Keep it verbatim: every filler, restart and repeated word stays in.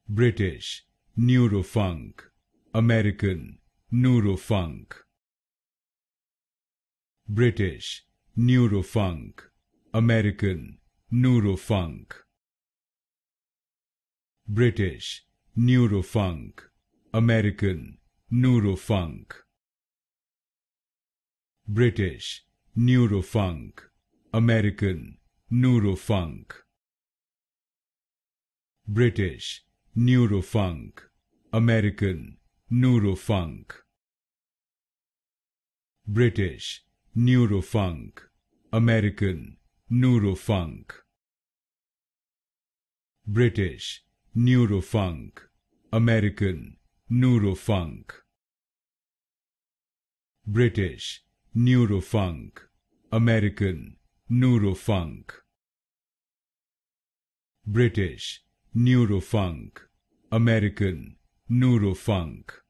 British Neurofunk, American Neurofunk. British Neurofunk, American Neurofunk. British Neurofunk, American Neurofunk. British Neurofunk, American Neurofunk. British Neurofunk, American Neurofunk. British Neurofunk, American Neurofunk. British Neurofunk, American Neurofunk. British Neurofunk, American Neurofunk. British Neurofunk, American Neurofunk.